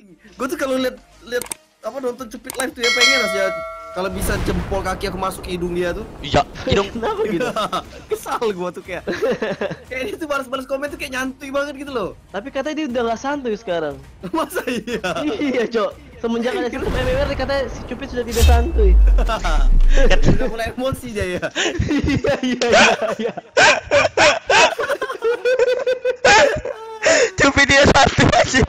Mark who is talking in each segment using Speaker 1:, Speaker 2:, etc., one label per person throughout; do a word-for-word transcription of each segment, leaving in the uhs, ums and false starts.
Speaker 1: Gue tuh kalau lihat lihat apa nonton Cupid live tuh ya pengen ya kalau bisa jempol kaki aku masuk ke hidung dia tuh.
Speaker 2: Iya, hidung.
Speaker 1: Kenapa gitu? Kesal gua tuh kayak. Kayak itu balas-balas komen tuh kayak nyantuy banget gitu loh.
Speaker 3: Tapi katanya dia udah gak santuy sekarang.
Speaker 1: Masa iya?
Speaker 3: Iya, Cok. Semenjak ada sistem M M R katanya si Cupid sudah tidak santuy.
Speaker 1: Udah mulai emosi dia ya.
Speaker 3: Iya, iya, iya, iya.
Speaker 2: Cupid dia satu aja.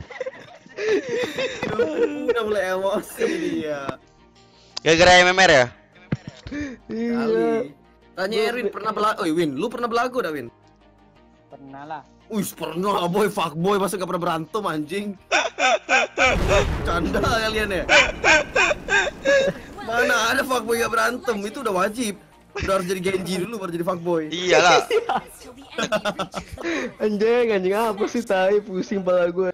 Speaker 1: Udah mulai emosi dia.
Speaker 2: Gara-gara M M R ya?
Speaker 1: Kali. Tanya Erwin pernah belagu. Oh, Win, lu pernah belagu dah, Win?
Speaker 4: Pernah lah.
Speaker 1: Wih, pernah boy, fuck boy, masa gak pernah berantem anjing. Canda kalian ya. Mana ada fuckboy gak berantem, itu udah wajib. Udah harus jadi Genji dulu baru jadi fuckboy.
Speaker 2: Iyalah.
Speaker 3: Anjing, anjing apa sih tai, pusing pala gue.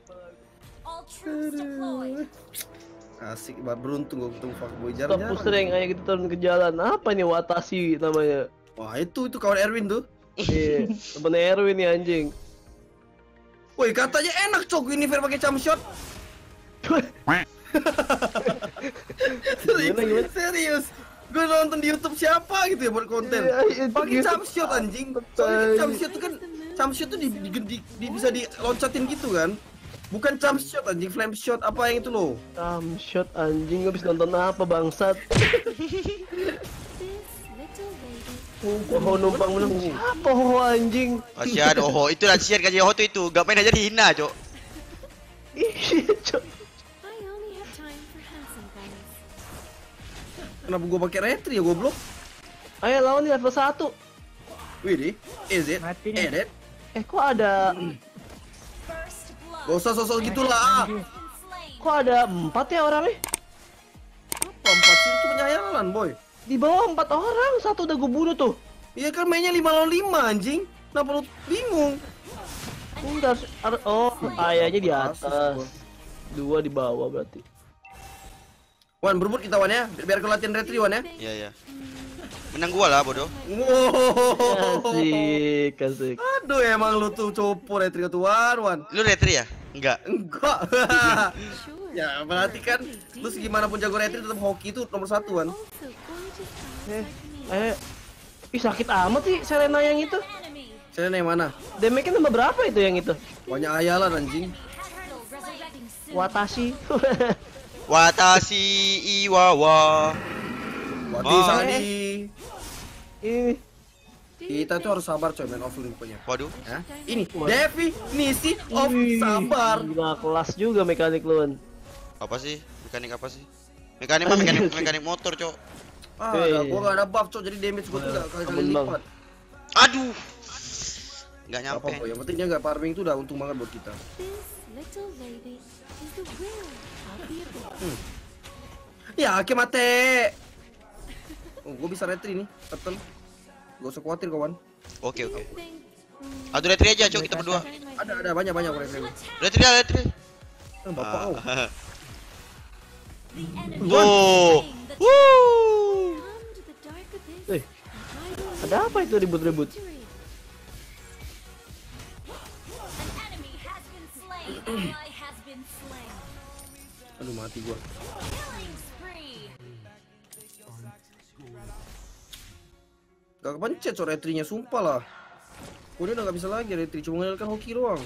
Speaker 1: Asik, beruntung gue ketemu fuckboy
Speaker 3: Top
Speaker 1: jarang-jarang.
Speaker 3: pusreng aja gitu turun ke jalan. Apa nih Watashi namanya?
Speaker 1: Wah, itu itu kawan Erwin tuh.
Speaker 3: Iya, temen Erwin nih anjing.
Speaker 1: Woi, katanya enak cok Univer pakai jump shot. serius,
Speaker 3: Gimana, gimana?
Speaker 1: serius. Gue nonton di YouTube siapa gitu ya buat konten.
Speaker 3: Iya, iya,
Speaker 1: Pakai
Speaker 3: gitu.
Speaker 1: jump shot anjing. Soalnya jump shot itu kan jump shot tuh di, di, di, di- bisa diloncatin gitu kan. Bukan jump shot anjing, flame shot apa yang itu loh.
Speaker 3: Jump shot anjing, gak bisa nonton apa bangsat. Oh, numpang menang. Siapa ho anjing?
Speaker 2: Kasihan Oho, itu lah kasihan kaji Oho tuh itu, gak main aja dihina, Cok.
Speaker 3: Iya, Cok.
Speaker 1: Kenapa gue pakai retri ya goblok?
Speaker 3: Ayo lawan nih level satu.
Speaker 1: Wih, is it?
Speaker 4: Mati nih.
Speaker 1: Edit?
Speaker 3: Eh, kok ada
Speaker 1: Gak usah sosok gitulah.
Speaker 3: kok ada empat ya orangnya?
Speaker 1: Apa empat sih itu penyayalan boy.
Speaker 3: Di bawah empat orang, satu udah gue bunuh tuh.
Speaker 1: Iya kan mainnya lima lawan lima anjing. Kenapa lu bingung?
Speaker 3: Enggak, harus- oh, ayahnya di atas.
Speaker 1: Kasus,
Speaker 3: Dua di bawah berarti.
Speaker 1: Wan berebut kita Wan ya, biar aku latihan retri Wan ya.
Speaker 2: Iya, iya. Menang gua lah, bodoh.
Speaker 1: Wow.
Speaker 3: Asik, asik.
Speaker 1: Aduh emang lu tuh copo retri ketuan Wan.
Speaker 2: Lu retri ya? Enggak.
Speaker 1: Enggak. Ya berarti kan lu segimanapun jago retri tetap hoki itu nomor satu Wan.
Speaker 3: Eh, eh, ih sakit amat sih Serena yang itu.
Speaker 1: Saya yang mana?
Speaker 3: Damage-nya nambah berapa itu yang itu?
Speaker 1: Banyak ayalan anjing.
Speaker 3: Watashi.
Speaker 2: Watashi Iwawa.
Speaker 1: Wati
Speaker 2: Oh.
Speaker 1: Sadi.
Speaker 3: Ini
Speaker 1: Kita tuh harus sabar coy main offlane pokoknya.
Speaker 2: Waduh.
Speaker 1: Ya, ini definisi of
Speaker 3: Wih,
Speaker 1: sabar.
Speaker 3: gila kelas juga mekanik lu.
Speaker 2: Apa sih? Mekanik apa sih? Mekanik mah mekanik mekanik motor, Cok.
Speaker 1: Ah,
Speaker 3: Oke.
Speaker 1: ada, gua gak ada buff cok, jadi damage gua tuh gak kali-kali
Speaker 3: Aman, Bang.
Speaker 1: lipat.
Speaker 2: Aduh. Enggak
Speaker 1: Gak
Speaker 2: nyampe.
Speaker 1: apa-apa, yang penting dia gak farming tuh udah untung banget buat kita. Hmm. Ya, oke mate. Oh, gua bisa retri nih, turtle. Gak usah khawatir kawan.
Speaker 2: Oke, oke. Adu retri aja, Cok, kita berdua.
Speaker 1: Ada, ada banyak-banyak retri.
Speaker 2: Retri, lah, retri.
Speaker 1: Ah, bapak kau.
Speaker 2: Ah. Tuh. Wuh.
Speaker 3: Eh, ada apa itu ribut-ribut?
Speaker 1: Aduh mati gua. Gak kepencet so retrinya, sumpah lah. Gua ini udah gak bisa lagi retri, cuma mengandalkan hoki doang.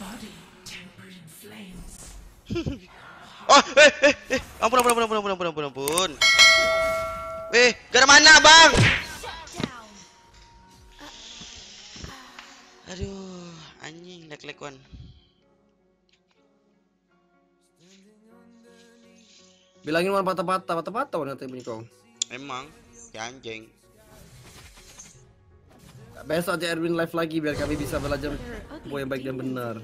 Speaker 2: Oh, eh, eh, eh, ampun, ampun, ampun, ampun, ampun, ampun, ampun, ampun. Eh, gara mana, Bang? Aduh, anjing, lag-lag one.
Speaker 1: Bilangin mana patah-patah, patah-patah mana tadi bunyi kau.
Speaker 2: Emang, ya anjing.
Speaker 1: Besok aja Erwin live lagi biar kami bisa belajar boy yang baik dan benar.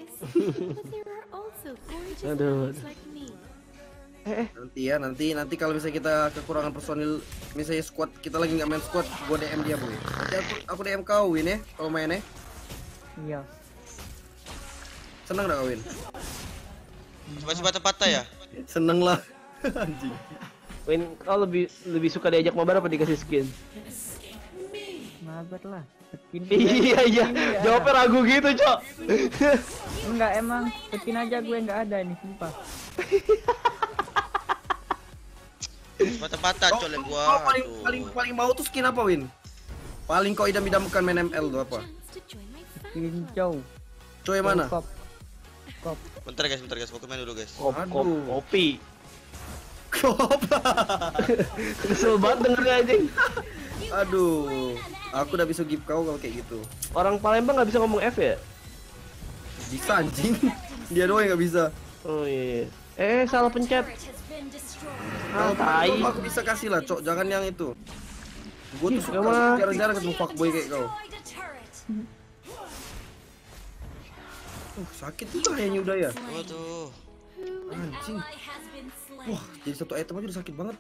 Speaker 3: Aduh. Eh, eh,
Speaker 1: Nanti ya, nanti nanti kalau misalnya kita kekurangan personil, misalnya squad kita lagi nggak main squad, gua D M dia boy. Nanti aku aku D M kau Win ya, kalau main ya.
Speaker 4: Iya.
Speaker 1: Seneng gak kau Win?
Speaker 2: Coba-coba patah ya?
Speaker 1: Seneng lah. Anjing.
Speaker 3: Win, kau lebih lebih suka diajak mabar apa dikasih skin?
Speaker 4: Mabar lah. Skin
Speaker 3: Iya iya, jawabnya ragu gitu, Cok.
Speaker 4: Enggak, emang skin aja gue nggak ada nih, sumpah.
Speaker 2: Patah-patah
Speaker 1: Kau,
Speaker 2: col yang
Speaker 1: kau
Speaker 2: gua.
Speaker 1: paling,
Speaker 2: Aduh.
Speaker 1: paling paling mau tuh skin apa, Win? Paling kau idam-idamkan main M L tuh apa?
Speaker 4: Skin cow.
Speaker 1: Coy mana?
Speaker 4: Kop. Kop.
Speaker 2: Bentar guys, bentar guys, fokus main dulu guys.
Speaker 3: Kop, kop,
Speaker 1: Aduh.
Speaker 3: kopi.
Speaker 1: Kopa.
Speaker 3: Kesel banget dengernya anjing.
Speaker 1: Aduh, aku udah bisa give kau kalau kayak gitu.
Speaker 3: Orang Palembang nggak bisa ngomong F ya?
Speaker 1: Bisa anjing. Dia doang yang nggak bisa.
Speaker 3: Oh iya. Eh, salah pencet. Ah,
Speaker 1: Kalau
Speaker 3: tai.
Speaker 1: aku bisa kasih lah, Cok. Jangan yang itu. Gue tuh
Speaker 3: Ih,
Speaker 1: suka
Speaker 3: mah.
Speaker 1: jarang-jarang ketemu fuckboy kayak kau. Uh, sakit juga kayaknya udah ya.
Speaker 2: Oh tuh.
Speaker 1: Anjing. Wah, jadi satu item aja udah sakit banget.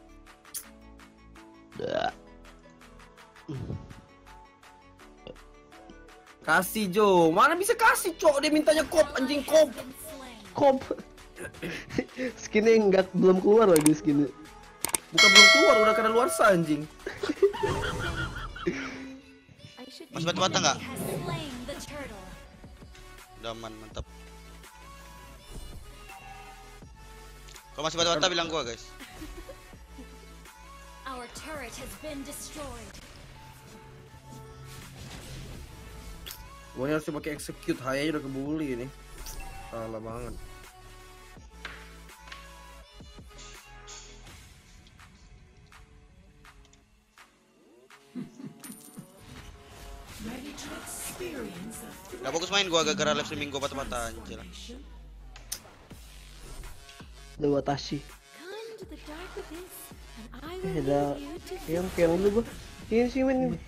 Speaker 3: Dah.
Speaker 1: Kasih Jo, mana bisa kasih Cok? Dia mintanya kop, anjing kop.
Speaker 3: Kop. Skinnya nggak belum keluar lagi skinnya.
Speaker 1: Bukan belum keluar, udah kena luar anjing.
Speaker 2: Mas batu-bata nggak? Udah aman, mantap. Kalau masih batu-bata bilang gua guys.
Speaker 5: Our turret has been destroyed.
Speaker 1: Gue harus pakai execute, hayanya udah kebuli ini. Salah banget.
Speaker 2: Gak fokus main gua gara-gara live streaming gua batu-bata anjir.
Speaker 3: Lewat Tashi.
Speaker 5: Come to the dark abyss, and I
Speaker 3: Eh,
Speaker 5: will
Speaker 3: ada
Speaker 5: lead you to
Speaker 3: yang kayak dulu gua. Ini sih men.
Speaker 5: enemy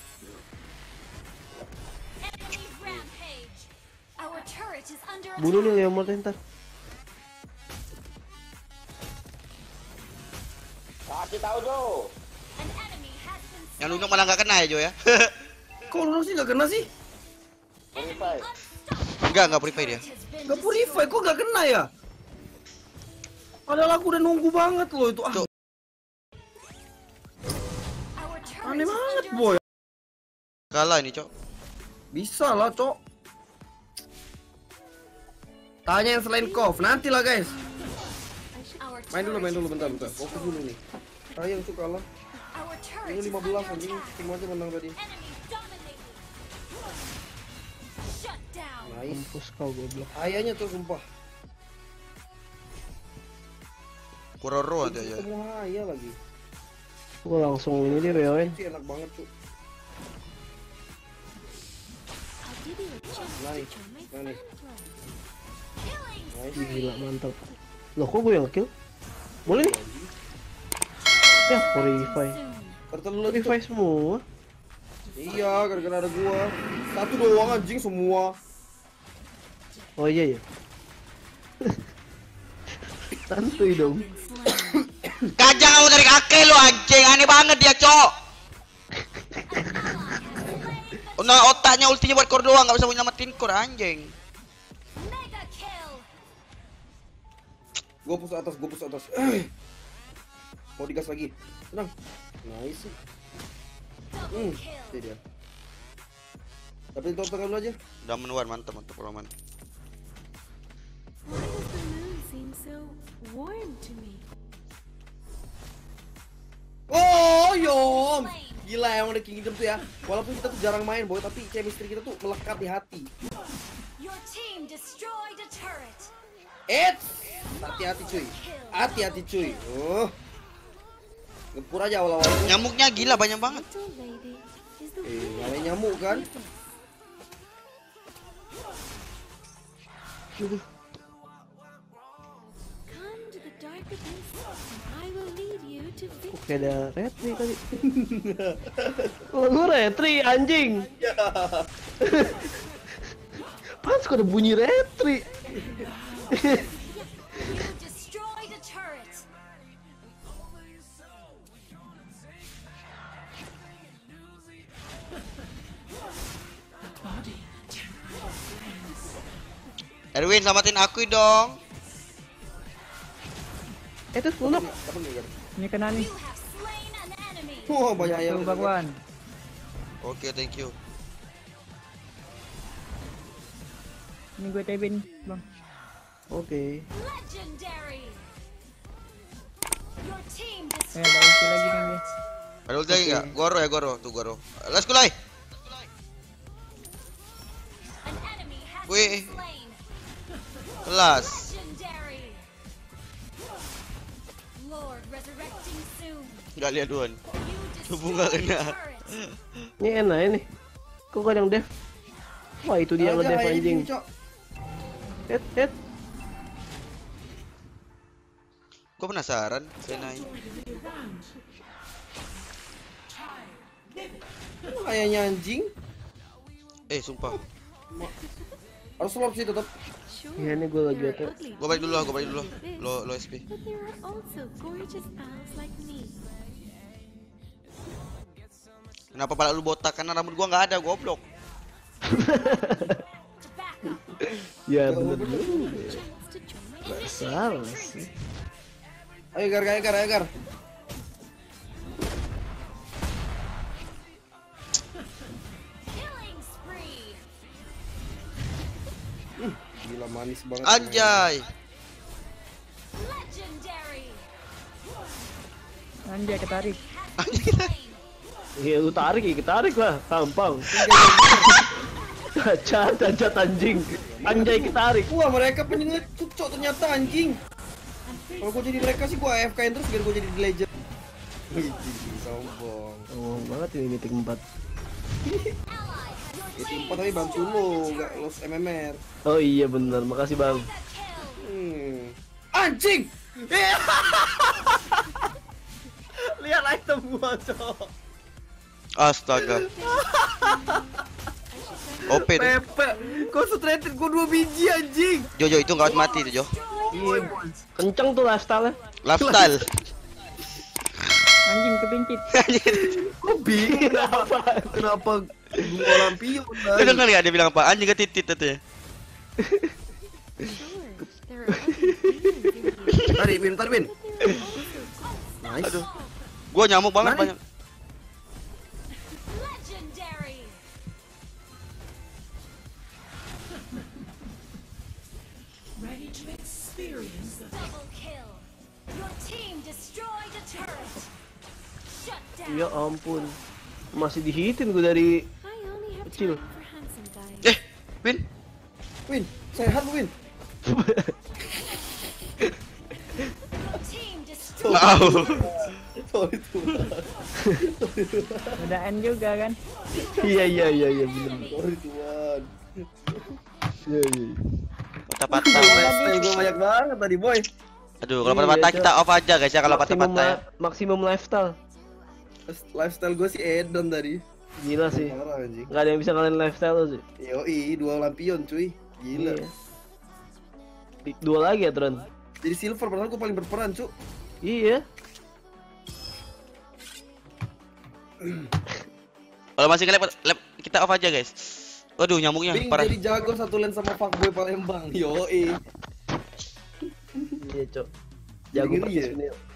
Speaker 5: rampage. Our turret is under
Speaker 3: Bunuh nih
Speaker 5: attack.
Speaker 3: Leomord ntar.
Speaker 5: An enemy has been
Speaker 2: Yang nunjuk malah nggak kena ya Jo ya.
Speaker 1: Kok lu sih gak kena sih?
Speaker 2: Enggak, enggak purify dia.
Speaker 1: Gak purify, kok gak kena ya? Padahal aku udah nunggu banget loh itu. Ah,
Speaker 2: Cok.
Speaker 5: Our turret
Speaker 1: aneh
Speaker 5: is
Speaker 1: banget
Speaker 5: under
Speaker 1: boy.
Speaker 2: Kalah ini, Cok.
Speaker 1: Bisa lah Cok. Tanya yang selain Kov, nantilah guys.
Speaker 5: Our
Speaker 1: Main dulu, main
Speaker 5: turret
Speaker 1: dulu,
Speaker 5: has
Speaker 1: bentar,
Speaker 5: been
Speaker 1: bentar. Fokus
Speaker 5: destroyed.
Speaker 1: dulu nih. Sayang suka lah.
Speaker 5: Our turret
Speaker 1: Ini
Speaker 5: is
Speaker 1: lima belas
Speaker 5: under
Speaker 1: anjing,
Speaker 5: attack.
Speaker 1: tim aja menang tadi.
Speaker 5: Enemy dominated. Shut down.
Speaker 1: Nice.
Speaker 3: Mampus kau goblok.
Speaker 1: Ayahnya tuh sumpah.
Speaker 2: Kuroro aja ya.
Speaker 1: Semua ayah lagi.
Speaker 3: Gua langsung ini dia W O N.
Speaker 1: Itu enak banget tuh.
Speaker 5: I'll give you a chance
Speaker 1: Nah nih,
Speaker 5: to join my
Speaker 1: nah nih.
Speaker 5: fan club. Killing
Speaker 1: Nice.
Speaker 3: Gila mantap. Loh kok gue yang kill? Boleh nih. Ya purify.
Speaker 5: soon.
Speaker 1: Tertel lagi tuh.
Speaker 3: Purify semua.
Speaker 1: Iya, gara-gara ada gua. Satu doang anjing semua.
Speaker 3: Oh iya ya. Santuy dong.
Speaker 5: Been slain.
Speaker 2: Kajang kamu dari kakek lo anjing, aneh banget dia, Cok. Nah, otaknya ultinya buat core doang, enggak bisa nyelamatin core anjing.
Speaker 5: Mega kill.
Speaker 1: Gua push atas, gua push atas. Mau digas lagi. Tenang. Nice.
Speaker 5: Double
Speaker 1: Hmm,
Speaker 5: kill.
Speaker 1: ini dia. Tapi top tengah dulu aja.
Speaker 2: Udah menuan, mantap, mantap Roman.
Speaker 5: Why does the moon seem so warm to me?
Speaker 1: Oh, yom. Gila emang The Kingdom tuh ya. Walaupun kita tuh jarang main, boy, tapi chemistry kita tuh melekat di hati.
Speaker 5: Your team destroyed a turret.
Speaker 1: Eits. Hati-hati cuy. Hati-hati cuy. Oh. Gempur aja awal-awal.
Speaker 2: Nyamuknya gila banyak banget.
Speaker 5: Little lady is the
Speaker 1: Eh, nyalain nyamuk kan?
Speaker 5: Come to the dark abyss, and I will lead you to
Speaker 3: Kok
Speaker 5: victory.
Speaker 3: kayak ada retri tadi. Oh, lu retri anjing. Pas kok ada bunyi retri.
Speaker 5: You destroyed a turret.
Speaker 2: Erwin, selamatin aku dong.
Speaker 3: Eh tuh lunok.
Speaker 1: Kapan nih, kan?
Speaker 4: Ini kena nih.
Speaker 5: You have slain an enemy.
Speaker 1: Wah, banyak ayam.
Speaker 4: Tuh, Bagwan.
Speaker 2: Oke, thank you.
Speaker 4: Ini gue T B nih, Bang.
Speaker 3: Oke.
Speaker 5: Legendary. Your team
Speaker 4: Eh, ada ulti lagi nih dia.
Speaker 2: Ada ulti lagi enggak? Goro ya, Goro. Tuh Goro. Let's go, Lai.
Speaker 5: An enemy has
Speaker 2: Wih.
Speaker 5: been slain.
Speaker 2: Kelas.
Speaker 5: Legendary. Lord resurrecting soon.
Speaker 2: Enggak lihat duan.
Speaker 5: You
Speaker 2: Tubuh nggak
Speaker 5: destroyed
Speaker 2: kena.
Speaker 5: the turret.
Speaker 3: Ini enak ini. Kok kadang dev? Wah itu dia
Speaker 1: Aja,
Speaker 3: ngedev
Speaker 1: aja,
Speaker 3: anjing.
Speaker 1: ini, Cok.
Speaker 3: Hit hit.
Speaker 2: Gua penasaran, Senai.
Speaker 1: Kayaknya anjing.
Speaker 2: Eh, sumpah.
Speaker 1: Harus lop sih tetap.
Speaker 5: Sure,
Speaker 3: Iya nih gue lagi
Speaker 5: there
Speaker 3: ada.
Speaker 5: are ugly
Speaker 2: Gua balik dulu lah, gua balik dulu.
Speaker 5: like this,
Speaker 2: Lo lo S P.
Speaker 5: But there are also gorgeous owls like me.
Speaker 2: Kenapa pala lu botak? Karena rambut gua nggak ada, goblok.
Speaker 5: To back up.
Speaker 3: Ya bener juga.
Speaker 5: Chance to join my
Speaker 3: Salah sih.
Speaker 1: Ayo gar, ayo gar, ayo gar.
Speaker 5: killing spree.
Speaker 1: Gila manis banget.
Speaker 2: Anjay.
Speaker 5: Legendary.
Speaker 4: Anjay ketarik.
Speaker 5: Has been slain.
Speaker 3: Iya lu tarik ya, tarik lah, tampang. Cacat, cacat anjing. Anjay ketarik.
Speaker 1: Wah mereka penyelit cok ternyata anjing. Kalau gua jadi mereka sih gua A F K-in terus biar gua jadi di legend. Wih, sombong.
Speaker 3: Ngomong banget ini meeting empat.
Speaker 1: Jadi empat tapi bantu lo, gak los M M R.
Speaker 3: Oh iya bener, makasih bang.
Speaker 1: Hmm. Anjing. Lihat item gua cok.
Speaker 2: Astaga. O P tuh.
Speaker 1: Pepe, concentrated gua dua biji anjing.
Speaker 2: Jojo itu nggak mati tuh, Jo.
Speaker 3: Iya, kenceng tuh lifestyle-nya.
Speaker 2: Lifestyle.
Speaker 4: Anjing kepincit.
Speaker 1: Kok bingung kenapa? Kenapa gua lampion?
Speaker 2: Lu denger ya dia bilang apa? Anjing ketitit itu ya.
Speaker 5: Sure, there are ugly demons in here.
Speaker 1: Tarik win, tarik win. Nice.
Speaker 2: Aduh. Gua nyamuk banget
Speaker 1: Mana?
Speaker 2: banyak.
Speaker 5: Legendary. Double kill. Your team destroyed a turret. Shut down.
Speaker 3: Ya ampun. Masih dihitin gue dari
Speaker 5: I only have
Speaker 3: Kecil.
Speaker 5: time for handsome guys.
Speaker 2: Eh, Win.
Speaker 1: Win, sehat lu win.
Speaker 5: Your team destroyed.
Speaker 2: Wow.
Speaker 1: Sorry tuh.
Speaker 4: Udah end juga kan.
Speaker 3: Iya iya iya iya bener.
Speaker 1: Sorry tuan.
Speaker 3: Iya iya.
Speaker 2: Patah-patah.
Speaker 1: Style gua banyak banget tadi boy.
Speaker 2: Aduh, kalau
Speaker 3: Iya,
Speaker 2: patah-patah
Speaker 3: Jo.
Speaker 2: kita off aja guys ya kalau
Speaker 3: Maksimum,
Speaker 2: patah-patah ya.
Speaker 3: li- maksimum lifestyle.
Speaker 1: Lifestyle gua sih Eden tadi.
Speaker 3: Gila sih.
Speaker 1: Parah anjing.
Speaker 3: Nggak ada yang bisa ngalahin lifestyle lo sih.
Speaker 1: Yoi, dua lampion cuy. Gila.
Speaker 3: Iya. Di- Dua lagi ya Tron.
Speaker 1: Jadi silver padahal gua paling berperan cu.
Speaker 3: Iya.
Speaker 2: Kalau masih nge-lab, lab- kita off aja guys. Waduh, nyamuknya
Speaker 1: Bing
Speaker 2: parah.
Speaker 1: jadi jago satu lane sama fuckboy Palembang. Yoi.
Speaker 3: Iya cok. Jago
Speaker 1: Ngeri
Speaker 3: pakai
Speaker 1: ya?
Speaker 3: sini.